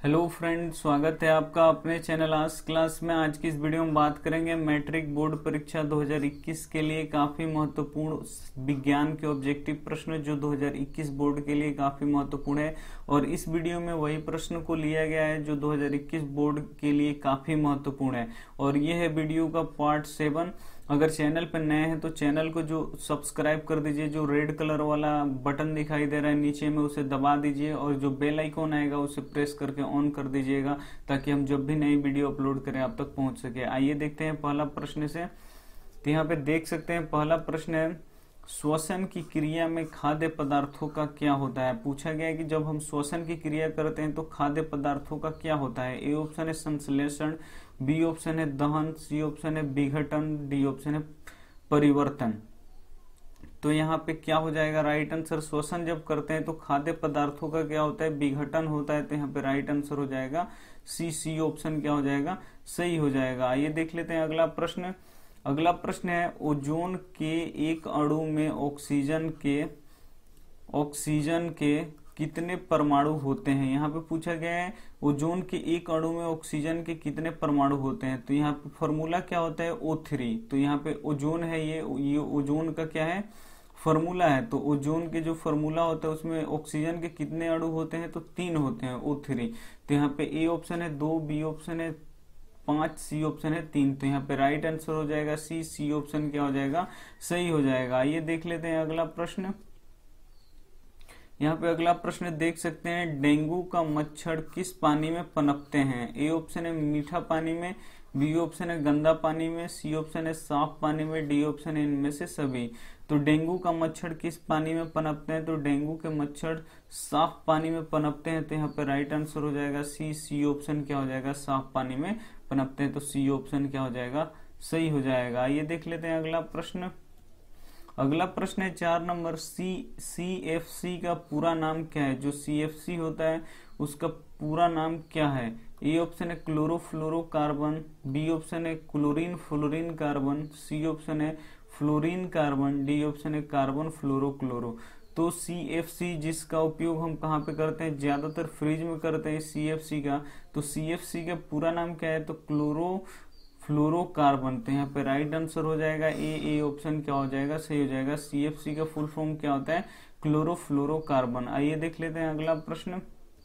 Hello friend, स्वागत है आपका अपने चैनल आज क्लास में। आज की इस वीडियो में बात करेंगे मैट्रिक बोर्ड परीक्षा 2021 के लिए काफी महत्वपूर्ण विज्ञान के ऑब्जेक्टिव प्रश्न जो 2021 बोर्ड के लिए काफी महत्वपूर्ण है। और इस वीडियो में वही प्रश्न को लिया गया है जो 2021 बोर्ड के लिए काफी महत्वपूर्ण है। और यह है वीडियो का पार्ट 7। अगर चैनल पर नए हैं तो चैनल को जो सब्सक्राइब कर दीजिए, जो रेड कलर वाला बटन दिखाई दे रहा है नीचे में उसे दबा दीजिए और जो बेल आइकॉन आएगा उसे प्रेस करके ऑन कर दीजिएगा ताकि हम जब भी नई वीडियो अपलोड करें आप तक पहुंच सके। आइए देखते हैं पहला प्रश्न से। तो यहाँ पे देख सकते हैं पहला प्रश्न है, श्वसन की क्रिया में खाद्य पदार्थों का क्या होता है। पूछा गया है कि जब हम श्वसन की क्रिया करते हैं तो खाद्य पदार्थों का क्या होता है। ए ऑप्शन है संश्लेषण, बी ऑप्शन है दहन, सी ऑप्शन है विघटन, डी ऑप्शन है परिवर्तन। तो यहाँ पे क्या हो जाएगा राइट आंसर। श्वसन जब करते हैं तो खाद्य पदार्थों का क्या होता है, विघटन होता है। तो यहाँ पे राइट आंसर हो जाएगा सी ऑप्शन क्या हो जाएगा, सही हो जाएगा। आइए देख लेते हैं अगला प्रश्न। अगला प्रश्न है, ओजोन के एक अणु में ऑक्सीजन के कितने परमाणु होते हैं। यहाँ पे पूछा गया है ओजोन के एक अणु में ऑक्सीजन के कितने परमाणु होते हैं। तो यहाँ पे फॉर्मूला क्या होता है, O3। तो यहाँ पे ओजोन है, ये ओजोन का क्या है, फॉर्मूला है। तो ओजोन के जो फॉर्मूला होता है उसमें ऑक्सीजन के कितने अणु होते हैं, तो 3 होते हैं, O3। तो यहाँ पे ए ऑप्शन है 2, बी ऑप्शन है 5, सी ऑप्शन है 3। तो यहाँ पे राइट आंसर हो जाएगा सी ऑप्शन क्या हो जाएगा, सही हो जाएगा। आइए देख लेते हैं अगला प्रश्न। यहाँ पे अगला प्रश्न देख सकते हैं, डेंगू का मच्छर किस पानी में पनपते हैं। ए ऑप्शन है मीठा पानी में, बी ऑप्शन है गंदा पानी में, सी ऑप्शन है साफ पानी में, डी ऑप्शन है इनमें से सभी। तो डेंगू का मच्छर किस पानी में पनपते हैं, तो डेंगू के मच्छर साफ पानी में पनपते हैं। तो यहाँ पे राइट आंसर हो जाएगा सी ऑप्शन क्या हो जाएगा, साफ पानी में पनपते हैं। तो सी ऑप्शन क्या हो जाएगा, सही हो जाएगा। आइए देख लेते हैं अगला प्रश्न। अगला प्रश्न है 4 नंबर, CFC का पूरा नाम क्या है। जो CFC होता है उसका पूरा नाम क्या है। ए ऑप्शन है क्लोरोफ्लोरोकार्बन, बी ऑप्शन है chlorine fluorine carbon, C option है फ्लोरीन कार्बन, डी ऑप्शन है कार्बन फ्लोरोक्लोरो। तो CFC जिसका उपयोग हम कहाँ पे करते हैं, ज्यादातर फ्रिज में करते हैं CFC का। तो CFC का पूरा नाम क्या है, तो फ्लोरोकार्बन। तो यहाँ पे राइट आंसर हो जाएगा ए ऑप्शन क्या हो जाएगा, सही हो जाएगा। CFC का फुल फॉर्म क्या होता है, क्लोरोफ्लोरोकार्बन। आइए देख लेते हैं अगला प्रश्न।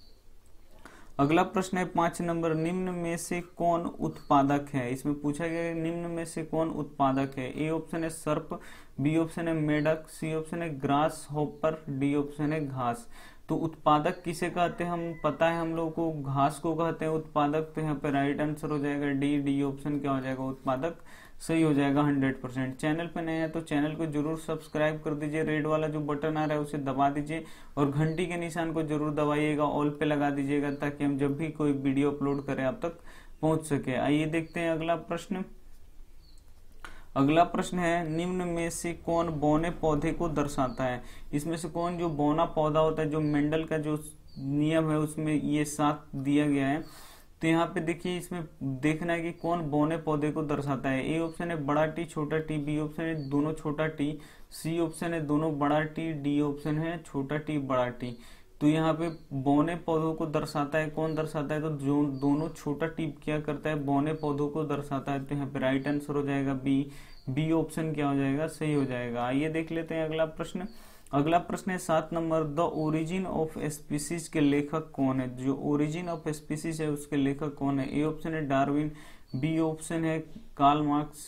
अगला प्रश्न है 5 नंबर, निम्न में से कौन उत्पादक है। इसमें पूछा गया है निम्न में से कौन उत्पादक है। ए ऑप्शन है सर्प, बी ऑप्शन है मेढक, सी ऑप्शन है ग्रास हॉपर, डी ऑप्शन है घास। तो उत्पादक किसे कहते हैं, हम पता है हम लोग को, घास को कहते हैं उत्पादक। तो यहाँ पे राइट आंसर हो जाएगा डी ऑप्शन क्या हो जाएगा, उत्पादक सही हो जाएगा 100%। चैनल पे नए हैं तो चैनल को जरूर सब्सक्राइब कर दीजिए, रेड वाला जो बटन आ रहा है उसे दबा दीजिए और घंटी के निशान को जरूर दबाइएगा, ऑल पे लगा दीजिएगा ताकि हम जब भी कोई वीडियो अपलोड करें आप तक पहुंच सके। आइए देखते हैं अगला प्रश्न। अगला प्रश्न है, निम्न में से कौन बौने पौधे को दर्शाता है। इसमें से कौन जो बौना पौधा होता है, जो मेंडल का जो नियम है उसमें ये 7 दिया गया है। तो यहाँ पे देखिए इसमें देखना है कि कौन बौने पौधे को दर्शाता है। ए ऑप्शन है बड़ा टी छोटा टी, बी ऑप्शन है दोनों छोटा टी, सी ऑप्शन है दोनों बड़ा टी, डी ऑप्शन है छोटा टी बड़ा टी। तो यहाँ पे बौने पौधों को दर्शाता है, कौन दर्शाता है, तो जो दोनों छोटा टी क्या करता है, बौने पौधों को दर्शाता है। तो यहाँ पे राइट आंसर हो जाएगा बी ऑप्शन क्या हो जाएगा, सही हो जाएगा। आइए देख लेते हैं अगला प्रश्न। अगला प्रश्न है 7 number, the origin of species के लेखक कौन है। जो ओरिजिन ऑफ स्पीसीज है उसके लेखक कौन है। ए ऑप्शन है डार्विन, बी ऑप्शन है Karl Marx,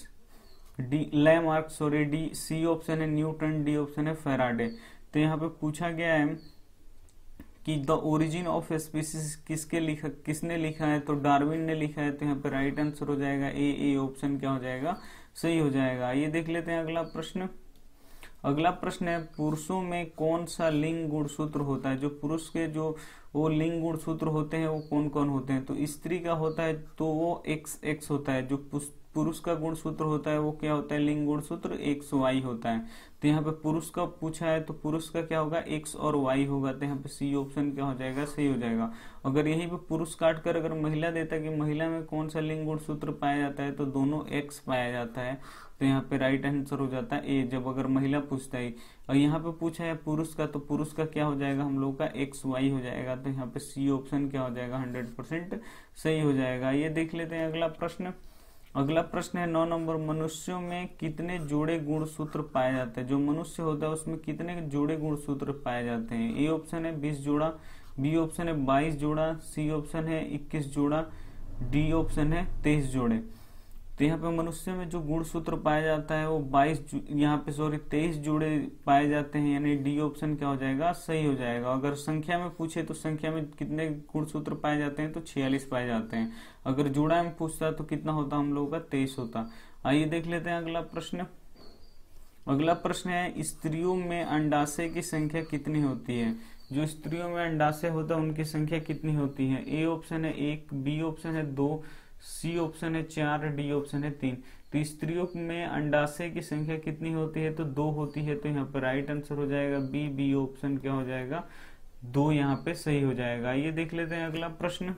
D C option है न्यूटन, डी ऑप्शन है फैराडे। तो यहाँ पे पूछा गया है कि द ओरिजिन ऑफ स्पीसीज किसने लिखा है, तो डार्विन ने लिखा है। तो यहाँ पे राइट आंसर हो जाएगा ए ऑप्शन क्या हो जाएगा, सही हो जाएगा। ये देख लेते हैं अगला प्रश्न। अगला प्रश्न है, पुरुषों में कौन सा लिंग गुणसूत्र होता है। जो पुरुष के जो वो लिंग गुणसूत्र होते हैं वो कौन कौन होते हैं। तो स्त्री का होता है तो वो XX होता है। जो पुरुष का गुणसूत्र होता है वो क्या होता है, लिंग गुणसूत्र XY होता है। तो यहाँ पे पुरुष का पूछा है तो पुरुष का क्या होगा, X और Y होगा। तो यहाँ पे सी ऑप्शन क्या हो जाएगा, सही हो जाएगा। अगर यहीं पे पुरुष काट कर अगर महिला देता कि महिला में कौन सा लिंग गुणसूत्र पाया जाता है, तो दोनों X पाया जाता है। तो यहाँ पे राइट आंसर हो जाता है ए, जब अगर महिला पूछता है। और यहाँ पे पूछा है पुरुष का, तो पुरुष का क्या हो जाएगा हम लोग का XY हो जाएगा, तो यहाँ पे सी ऑप्शन क्या हो जाएगा 100% सही हो जाएगा। ये देख लेते हैं अगला प्रश्न। अगला प्रश्न है 9 नंबर, मनुष्यों में कितने जोड़े गुणसूत्र पाए जाते हैं? जो मनुष्य होता है उसमें कितने जोड़े गुणसूत्र पाए जाते हैं? ए ऑप्शन है 20 जोड़ा, बी ऑप्शन है 22 जोड़ा, सी ऑप्शन है 21 जोड़ा, डी ऑप्शन है 23 जोड़े। तो यहाँ पे मनुष्य में जो गुणसूत्र पाया जाता है वो 23 जोड़े पाए जाते हैं, यानी डी ऑप्शन क्या हो जाएगा सही हो जाएगा। अगर संख्या में पूछे तो संख्या में कितने गुणसूत्र पाए जाते हैं, तो 46 पाए जाते हैं। अगर जोड़ा में पूछता तो कितना होता हम लोगों का 23 होता। आइए देख लेते हैं अगला प्रश्न। अगला प्रश्न है स्त्रियों में अंडाशय की संख्या कितनी होती है? जो स्त्रियों में अंडाशय होता है उनकी संख्या कितनी होती है? ए ऑप्शन है 1, बी ऑप्शन है 2, सी ऑप्शन है 4, डी ऑप्शन है 3। तो स्त्रियों में अंडाशय की संख्या कितनी होती है? तो 2 होती है, तो यहाँ पे राइट आंसर हो जाएगा बी ऑप्शन क्या हो जाएगा 2, यहाँ पे सही हो जाएगा। ये देख लेते हैं अगला प्रश्न।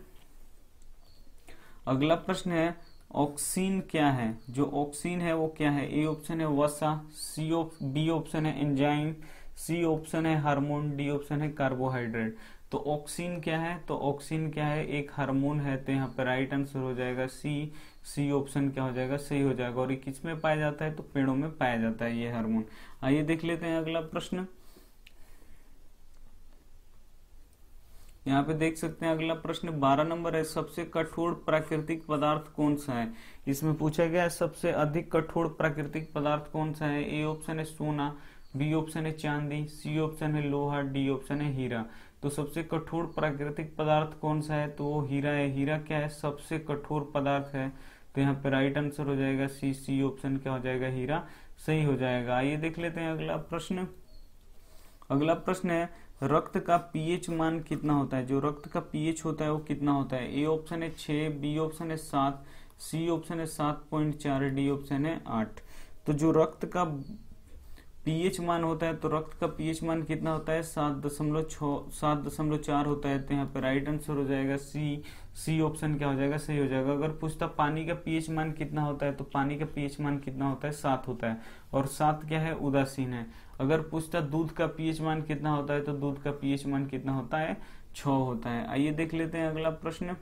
अगला प्रश्न है ऑक्सीन क्या है? जो ऑक्सीन है वो क्या है? ए ऑप्शन है वसा, बी ऑप्शन है एंजाइम, सी ऑप्शन है हार्मोन, डी ऑप्शन है कार्बोहाइड्रेट। तो ऑक्सीन क्या है? तो ऑक्सीन क्या है? एक हार्मोन है, तो यहाँ पे राइट आंसर हो जाएगा सी ऑप्शन क्या हो जाएगा सही हो जाएगा। और ये किस में पाया जाता है? तो पेड़ों में पाया जाता है ये हार्मोन। आइए देख लेते हैं अगला प्रश्न। यहाँ पे देख सकते हैं अगला प्रश्न 12 नंबर है, सबसे कठोर प्राकृतिक पदार्थ कौन सा है? इसमें पूछा गया है सबसे अधिक कठोर प्राकृतिक पदार्थ कौन सा है? ए ऑप्शन है सोना, बी ऑप्शन है चांदी, सी ऑप्शन है लोहा, डी ऑप्शन है हीरा। तो सबसे कठोर प्राकृतिक पदार्थ कौन सा है? तो वो हीरा है। हीरा क्या है? सबसे कठोर पदार्थ है, तो यहाँ पे राइट आंसर हो जाएगा सी ऑप्शन क्या हो जाएगा हीरा सही हो जाएगा। आइए देख लेते हैं अगला प्रश्न। अगला प्रश्न है रक्त का पीएच मान कितना होता है? जो रक्त का पीएच होता है वो कितना होता है? ए ऑप्शन है 6, बी ऑप्शन है 7, सी ऑप्शन है 7.4, डी ऑप्शन है 8। तो जो रक्त का पीएच मान होता है, तो रक्त का पीएच मान कितना होता है? 7.4 होता है, तो यहाँ पे राइट आंसर हो जाएगा सी ऑप्शन क्या हो जाएगा सही हो जाएगा। अगर पूछता पानी का पीएच मान कितना होता है, तो पानी का पीएच मान कितना होता है? 7 होता है, और 7 क्या है? उदासीन है। अगर पूछता दूध का पीएच मान कितना होता है, तो दूध का पीएच मान कितना होता है? 6 होता है। आइए देख लेते हैं अगला प्रश्न।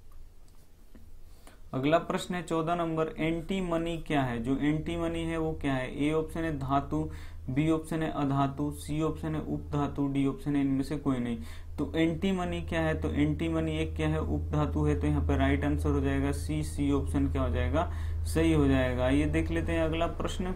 अगला प्रश्न है 14 नंबर, एंटी मनी क्या है? जो एंटी मनी है वो क्या है? ए ऑप्शन है धातु, बी ऑप्शन है अधातु, सी ऑप्शन है उपधातु, डी ऑप्शन है इनमें से कोई नहीं। तो एंटी मनी क्या है? तो एंटी मनी एक क्या है? उपधातु है, तो यहाँ पे राइट आंसर हो जाएगा सी ऑप्शन क्या हो जाएगा सही हो जाएगा। ये देख लेते हैं अगला प्रश्न।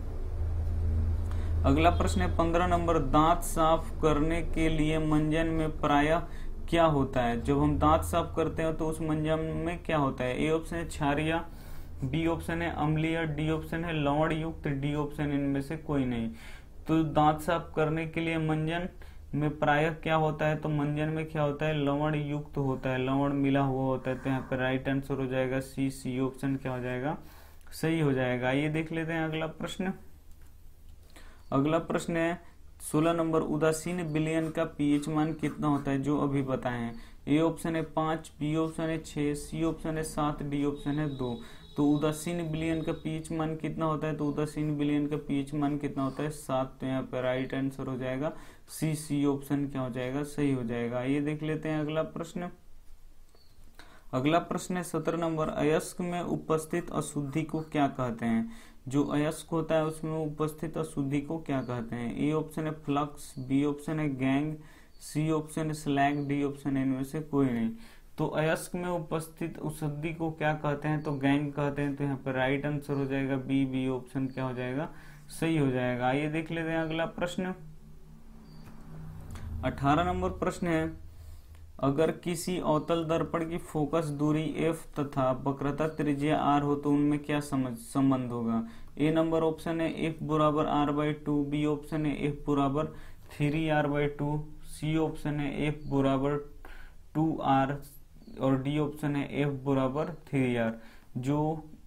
अगला प्रश्न है 15 नंबर, दांत साफ करने के लिए मंजन में प्रायः क्या होता है? जब हम दांत साफ करते हैं तो उस मंजन में क्या होता है? ए ऑप्शन है क्षारीय, बी ऑप्शन है अम्लीय, डी ऑप्शन है लवण युक्त, डी ऑप्शन इनमें से कोई नहीं। तो दांत साफ करने के लिए मंजन में प्रायः क्या होता है? तो मंजन में क्या होता है? लवण युक्त होता है, लवण मिला हुआ होता है, तो यहाँ पे राइट आंसर हो जाएगा सी ऑप्शन क्या हो जाएगा सही हो जाएगा। ये देख लेते हैं अगला प्रश्न। अगला प्रश्न है 16 नंबर, उदासीन विलयन का पीएच मान कितना होता है? जो अभी बताए हैं। ए ऑप्शन है 5, बी ऑप्शन है 6, सी ऑप्शन है 7, डी ऑप्शन है 2। तो उदासीन विलयन का पीएच मान कितना होता है? तो उदासीन विलयन का पीएच मान कितना होता है? 7। तो यहाँ पे राइट आंसर हो जाएगा सी ऑप्शन क्या हो जाएगा सही हो जाएगा। ये देख लेते हैं अगला प्रश्न। अगला प्रश्न है 17 नंबर, अयस्क में उपस्थित अशुद्धि को क्या कहते हैं? जो अयस्क होता है उसमें उपस्थित अशुद्धि को क्या कहते हैं? ए ऑप्शन है फ्लक्स, बी ऑप्शन है गैंग, सी ऑप्शन है स्लैग, डी ऑप्शन है इनमें से कोई नहीं। तो अयस्क में उपस्थित अशुद्धि को क्या कहते हैं? तो गैंग कहते हैं, तो यहाँ पर राइट आंसर हो जाएगा बी ऑप्शन क्या हो जाएगा सही हो जाएगा। आइए देख लेते हैं अगला प्रश्न। 18 नंबर प्रश्न है, अगर किसी अवतल दर्पण की फोकस दूरी f तथा वक्रता त्रिज्या r हो तो उनमें क्या संबंध होगा? ए नंबर ऑप्शन है f बराबर r/2, बी ऑप्शन है f बराबर 3r/2, सी ऑप्शन है f बराबर 2r, और डी ऑप्शन है f बराबर 3r। जो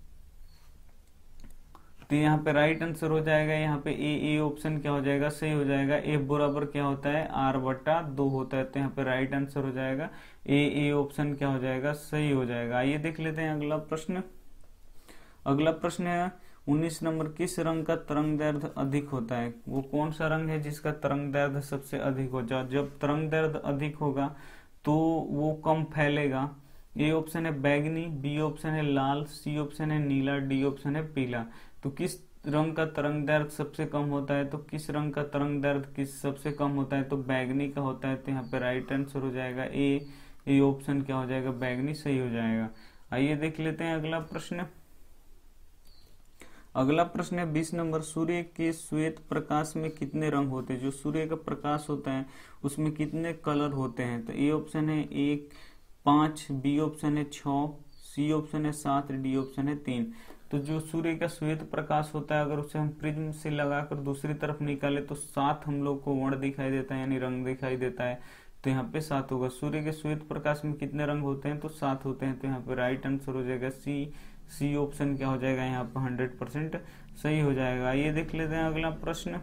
तो यहाँ पे राइट आंसर हो जाएगा यहाँ पे ए ऑप्शन क्या हो जाएगा सही हो जाएगा। f बराबर क्या होता है? r/2 होता है, तो यहाँ पे राइट आंसर हो जाएगा ए ऑप्शन क्या हो जाएगा सही हो जाएगा। आइए देख लेते हैं अगला प्रश्न। अगला प्रश्न है 19 नंबर, किस रंग का तरंग दैर्ध्य अधिक होता है? वो कौन सा रंग है जिसका तरंग दैर्ध्य सबसे अधिक हो जाए? जब तरंग दैर्ध्य अधिक होगा तो वो कम फैलेगा। ए ऑप्शन है बैगनी, बी ऑप्शन है लाल, सी ऑप्शन है नीला, डी ऑप्शन है पीला। तो किस रंग का तरंग दैर्ध्य सबसे कम होता है? तो किस रंग का तरंग दैर्ध्य किस सबसे कम होता है? तो बैगनी का होता है। तो यहाँ पे राइट आंसर हो जाएगा ए ऑप्शन क्या हो जाएगा? बैगनी सही हो जाएगा। आइए देख लेते हैं अगला प्रश्न। अगला प्रश्न है 20 नंबर, सूर्य के श्वेत प्रकाश में कितने रंग होते हैं? जो सूर्य का प्रकाश होता है उसमें कितने कलर होते हैं? तो ए ऑप्शन है 1, 5, बी ऑप्शन है 6, सी ऑप्शन है 7, डी ऑप्शन है 3। तो जो सूर्य का श्वेत प्रकाश होता है अगर उसे हम प्रिज्म से लगाकर दूसरी तरफ निकाले तो 7 हम लोग को वर्ण दिखाई देता है, यानी रंग दिखाई देता है। तो यहाँ पे 7 होगा। सूर्य के श्वेत प्रकाश में कितने रंग होते हैं? तो 7 होते हैं। तो यहाँ पे राइट आंसर हो जाएगा सी ऑप्शन क्या हो जाएगा? यहाँ पे 100% सही हो जाएगा। आइए देख लेते हैं अगला प्रश्न।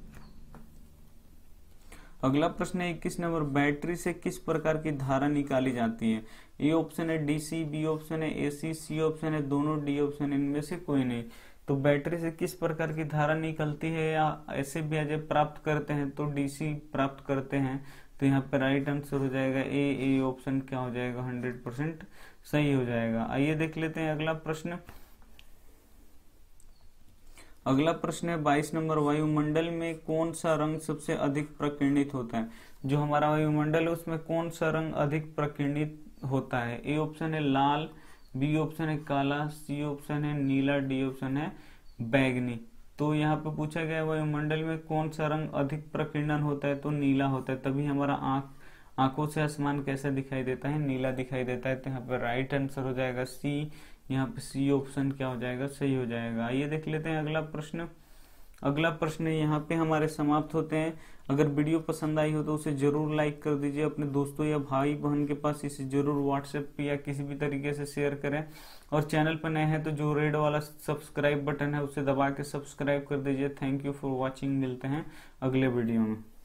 अगला प्रश्न है 21 नंबर, बैटरी से किस प्रकार की धारा निकाली जाती है? ए ऑप्शन है डीसी, बी ऑप्शन है एसी, सी ऑप्शन है दोनों, डी ऑप्शन इनमें से कोई नहीं। तो बैटरी से किस प्रकार की धारा निकलती है या ऐसे भी अजय प्राप्त करते हैं? तो डीसी प्राप्त करते हैं। तो यहाँ पे राइट आंसर हो जाएगा ए ऑप्शन क्या हो जाएगा? 100% सही हो जाएगा। आइए देख लेते हैं अगला प्रश्न। अगला प्रश्न है 22 नंबर, वायुमंडल में कौन सा रंग सबसे अधिक प्रकीर्णित होता है? जो हमारा वायुमंडल है उसमें कौन सा रंग अधिक प्रकीर्णित होता है? ए ऑप्शन है लाल, बी ऑप्शन है काला, सी ऑप्शन है नीला, डी ऑप्शन है बैगनी। तो यहाँ पे पूछा गया वायुमंडल में कौन सा रंग अधिक प्रकीर्णन होता है? तो नीला होता है। तभी हमारा आंखों से आसमान कैसा दिखाई देता है? नीला दिखाई देता है। तो यहाँ पे राइट आंसर हो जाएगा सी। यहाँ पे सी ऑप्शन क्या हो जाएगा? सही हो जाएगा। आइए देख लेते हैं अगला प्रश्न। अगला प्रश्न यहाँ पे हमारे समाप्त होते हैं। अगर वीडियो पसंद आई हो तो उसे जरूर लाइक कर दीजिए, अपने दोस्तों या भाई बहन के पास इसे जरूर व्हाट्सएप पे या किसी भी तरीके से शेयर करें। और चैनल पर नए हैं तो जो रेड वाला सब्सक्राइब बटन है उसे दबा के सब्सक्राइब कर दीजिए। Thank you for watching. मिलते हैं अगले वीडियो में।